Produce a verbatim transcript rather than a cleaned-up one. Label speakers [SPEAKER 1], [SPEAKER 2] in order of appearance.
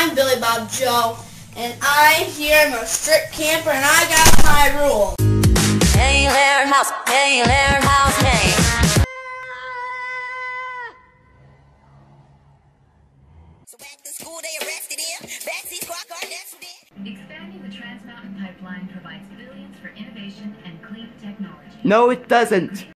[SPEAKER 1] I'm Billy Bob Joe, and I'm here. I'm a strict camper, and I got my rules.
[SPEAKER 2] Hey there, house, hey there, house, hey. So back to school, they arrested him. Backseat car car next with it.
[SPEAKER 3] Expanding the Trans Mountain Pipeline provides billions for innovation and clean technology.
[SPEAKER 4] No, it doesn't.